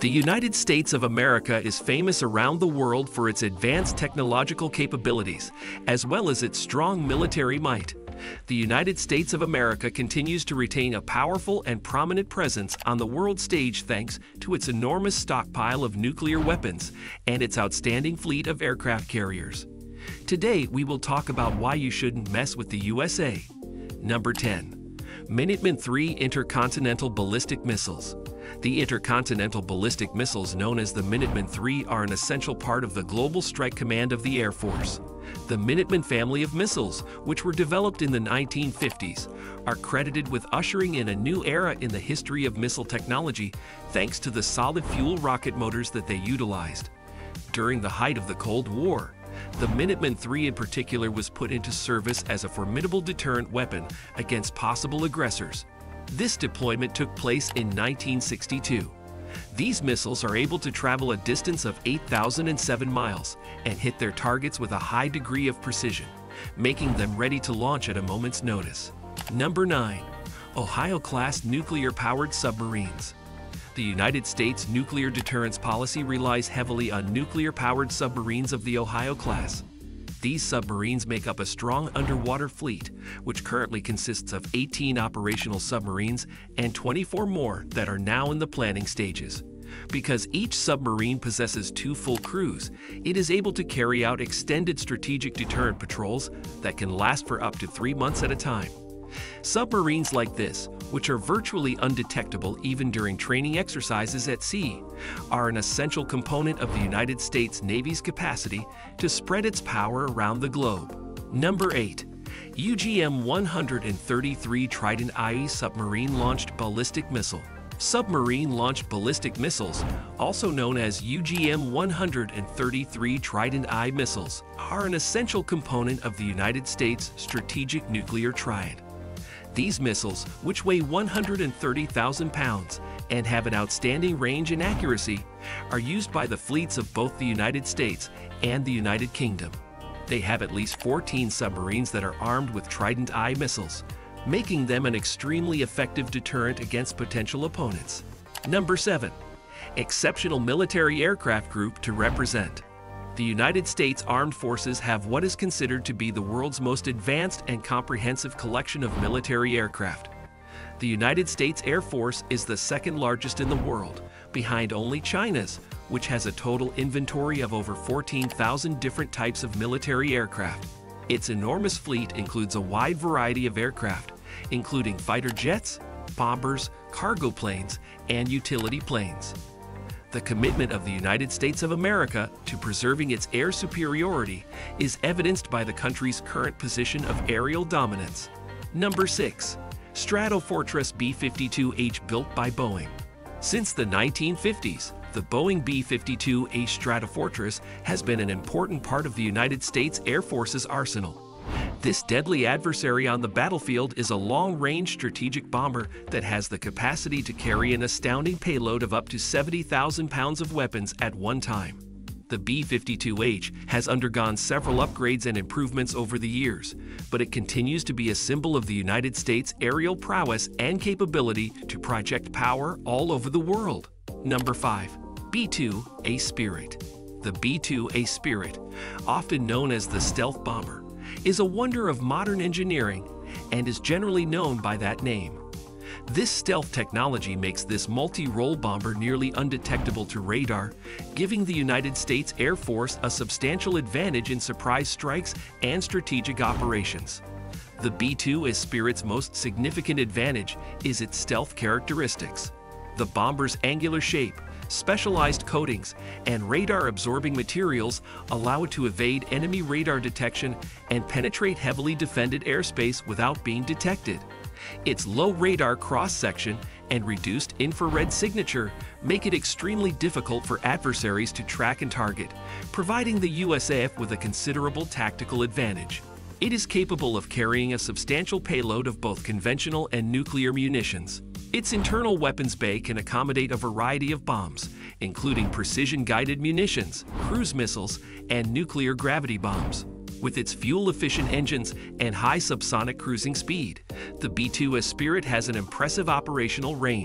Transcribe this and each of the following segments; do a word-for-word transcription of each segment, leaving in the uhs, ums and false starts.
The United States of America is famous around the world for its advanced technological capabilities, as well as its strong military might. The United States of America continues to retain a powerful and prominent presence on the world stage thanks to its enormous stockpile of nuclear weapons and its outstanding fleet of aircraft carriers. Today, we will talk about why you shouldn't mess with the U S A. Number ten. Minuteman three Intercontinental Ballistic Missiles. The intercontinental ballistic missiles known as the Minuteman three are an essential part of the Global Strike Command of the Air Force. The Minuteman family of missiles, which were developed in the nineteen fifties, are credited with ushering in a new era in the history of missile technology thanks to the solid fuel rocket motors that they utilized. During the height of the Cold War, the Minuteman three in particular was put into service as a formidable deterrent weapon against possible aggressors. This deployment took place in nineteen sixty-two. These missiles are able to travel a distance of eight thousand seven miles and hit their targets with a high degree of precision, making them ready to launch at a moment's notice. Number nine. Ohio-class nuclear-powered submarines. The United States nuclear deterrence policy relies heavily on nuclear-powered submarines of the Ohio class. These submarines make up a strong underwater fleet, which currently consists of eighteen operational submarines and twenty-four more that are now in the planning stages. Because each submarine possesses two full crews, it is able to carry out extended strategic deterrent patrols that can last for up to three months at a time. Submarines like this, which are virtually undetectable even during training exercises at sea, are an essential component of the United States Navy's capacity to spread its power around the globe. Number eight. U G M one thirty-three Trident I submarine-launched ballistic missile. Submarine-launched ballistic missiles, also known as U G M one thirty-three Trident I missiles, are an essential component of the United States strategic nuclear triad. These missiles, which weigh one hundred thirty thousand pounds and have an outstanding range and accuracy, are used by the fleets of both the United States and the United Kingdom. They have at least fourteen submarines that are armed with Trident I missiles, making them an extremely effective deterrent against potential opponents. Number seven. Exceptional military aircraft group to represent. The United States Armed Forces have what is considered to be the world's most advanced and comprehensive collection of military aircraft. The United States Air Force is the second largest in the world, behind only China's, which has a total inventory of over fourteen thousand different types of military aircraft. Its enormous fleet includes a wide variety of aircraft, including fighter jets, bombers, cargo planes, and utility planes. The commitment of the United States of America to preserving its air superiority is evidenced by the country's current position of aerial dominance. Number six. Stratofortress B fifty-two H built by Boeing. Since the nineteen fifties, the Boeing B fifty-two H Stratofortress has been an important part of the United States Air Force's arsenal. This deadly adversary on the battlefield is a long-range strategic bomber that has the capacity to carry an astounding payload of up to seventy thousand pounds of weapons at one time. The B fifty-two H has undergone several upgrades and improvements over the years, but it continues to be a symbol of the United States' aerial prowess and capability to project power all over the world. Number five. B two A Spirit. The B two A Spirit, often known as the stealth bomber, is a wonder of modern engineering and is generally known by that name. This stealth technology makes this multi-role bomber nearly undetectable to radar, giving the United States Air Force a substantial advantage in surprise strikes and strategic operations. The B two A Spirit's most significant advantage is its stealth characteristics. The bomber's angular shape, specialized coatings, and radar-absorbing materials allow it to evade enemy radar detection and penetrate heavily defended airspace without being detected. Its low radar cross-section and reduced infrared signature make it extremely difficult for adversaries to track and target, providing the U S A F with a considerable tactical advantage. It is capable of carrying a substantial payload of both conventional and nuclear munitions. Its internal weapons bay can accommodate a variety of bombs, including precision-guided munitions, cruise missiles, and nuclear gravity bombs. With its fuel-efficient engines and high subsonic cruising speed, the B two A Spirit has an impressive operational range.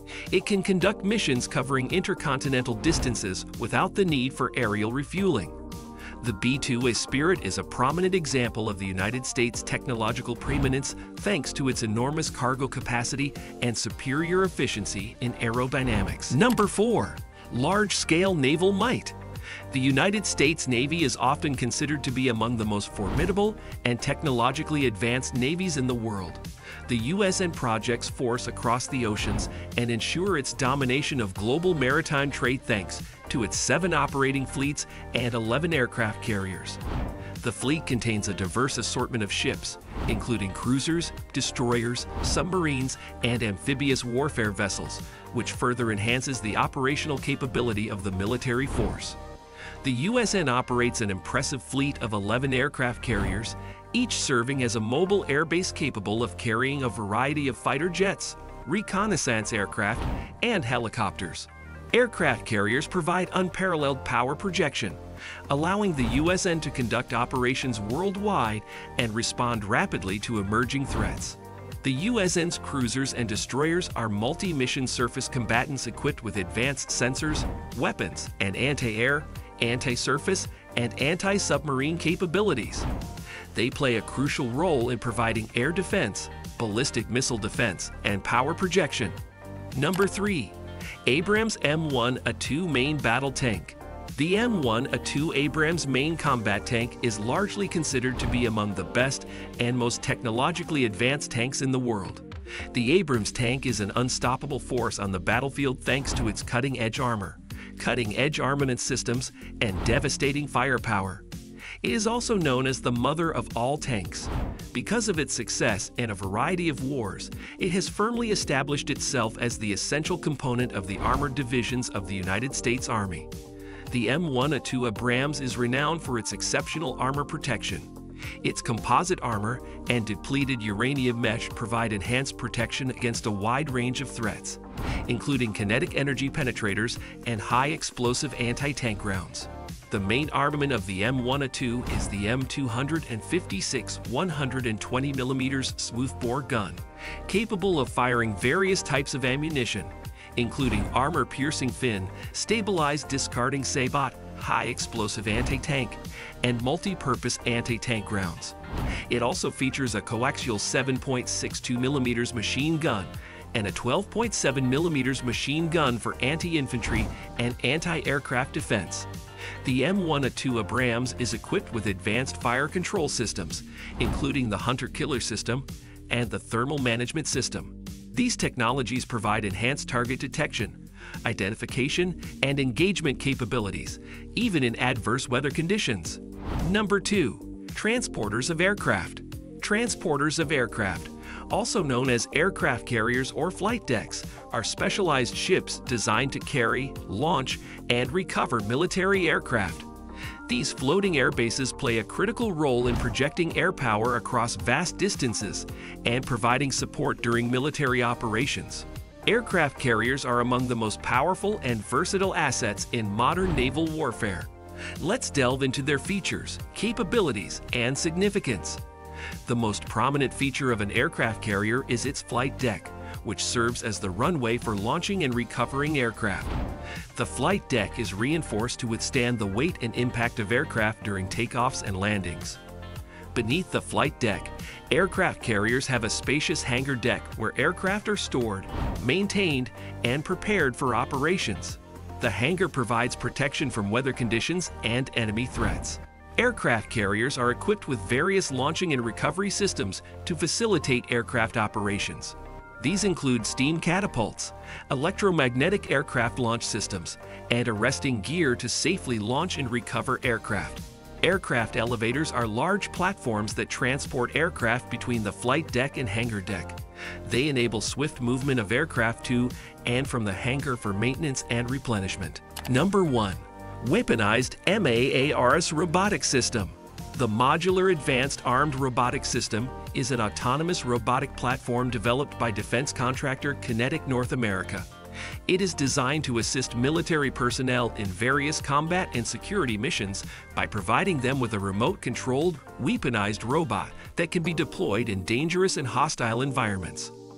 It can conduct missions covering intercontinental distances without the need for aerial refueling. The B two A Spirit is a prominent example of the United States' technological preeminence thanks to its enormous cargo capacity and superior efficiency in aerodynamics. Number four. Large-scale naval might. The United States Navy is often considered to be among the most formidable and technologically advanced navies in the world. The U S N projects force across the oceans and ensure its domination of global maritime trade thanks to its seven operating fleets and eleven aircraft carriers. The fleet contains a diverse assortment of ships, including cruisers, destroyers, submarines, and amphibious warfare vessels, which further enhances the operational capability of the military force. The U S N operates an impressive fleet of eleven aircraft carriers, each serving as a mobile airbase capable of carrying a variety of fighter jets, reconnaissance aircraft, and helicopters. Aircraft carriers provide unparalleled power projection, allowing the U S N to conduct operations worldwide and respond rapidly to emerging threats. The U S N's cruisers and destroyers are multi-mission surface combatants equipped with advanced sensors, weapons, and anti-air, anti-surface, and anti-submarine capabilities. They play a crucial role in providing air defense, ballistic missile defense, and power projection. Number three. Abrams M one A two Main Battle Tank. The M one A two Abrams Main Combat Tank is largely considered to be among the best and most technologically advanced tanks in the world. The Abrams tank is an unstoppable force on the battlefield thanks to its cutting-edge armor, cutting-edge armament systems, and devastating firepower. It is also known as the mother of all tanks. Because of its success in a variety of wars, it has firmly established itself as the essential component of the armored divisions of the United States Army. The M one A two Abrams is renowned for its exceptional armor protection. Its composite armor and depleted uranium mesh provide enhanced protection against a wide range of threats, including kinetic energy penetrators and high-explosive anti-tank rounds. The main armament of the M one A two is the M two fifty-six one hundred twenty millimeter smoothbore gun, capable of firing various types of ammunition, including armor-piercing fin, stabilized discarding sabot, high-explosive anti-tank, and multi-purpose anti-tank rounds. It also features a coaxial seven point six two millimeter machine gun and a twelve point seven millimeter machine gun for anti-infantry and anti-aircraft defense. The M one A two Abrams is equipped with advanced fire control systems, including the Hunter-Killer system and the Thermal Management System. These technologies provide enhanced target detection, identification, and engagement capabilities, even in adverse weather conditions. Number two. Transporters of aircraft. Transporters of aircraft, also known as aircraft carriers or flight decks, are specialized ships designed to carry, launch, and recover military aircraft. These floating air bases play a critical role in projecting air power across vast distances and providing support during military operations. Aircraft carriers are among the most powerful and versatile assets in modern naval warfare. Let's delve into their features, capabilities, and significance. The most prominent feature of an aircraft carrier is its flight deck, which serves as the runway for launching and recovering aircraft. The flight deck is reinforced to withstand the weight and impact of aircraft during takeoffs and landings. Beneath the flight deck, aircraft carriers have a spacious hangar deck where aircraft are stored, maintained, and prepared for operations. The hangar provides protection from weather conditions and enemy threats. Aircraft carriers are equipped with various launching and recovery systems to facilitate aircraft operations. These include steam catapults, electromagnetic aircraft launch systems, and arresting gear to safely launch and recover aircraft. Aircraft elevators are large platforms that transport aircraft between the flight deck and hangar deck. They enable swift movement of aircraft to and from the hangar for maintenance and replenishment. Number one. Weaponized MAARS Robotic System. The Modular Advanced Armed Robotic System is an autonomous robotic platform developed by defense contractor Kinetic North America. It is designed to assist military personnel in various combat and security missions by providing them with a remote-controlled, weaponized robot that can be deployed in dangerous and hostile environments.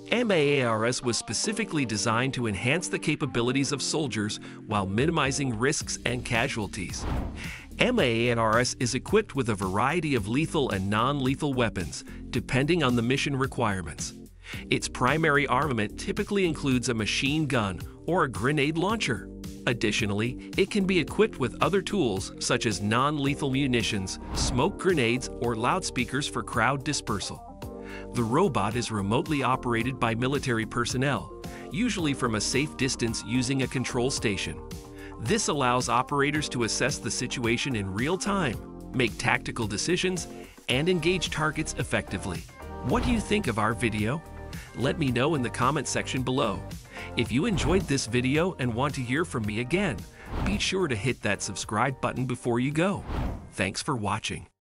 MAARS was specifically designed to enhance the capabilities of soldiers while minimizing risks and casualties. MAARS is equipped with a variety of lethal and non-lethal weapons, depending on the mission requirements. Its primary armament typically includes a machine gun or a grenade launcher. Additionally, it can be equipped with other tools such as non-lethal munitions, smoke grenades, or loudspeakers for crowd dispersal. The robot is remotely operated by military personnel, usually from a safe distance using a control station. This allows operators to assess the situation in real time, make tactical decisions, and engage targets effectively. What do you think of our video? Let me know in the comment section below. If you enjoyed this video and want to hear from me again, be sure to hit that subscribe button before you go. Thanks for watching.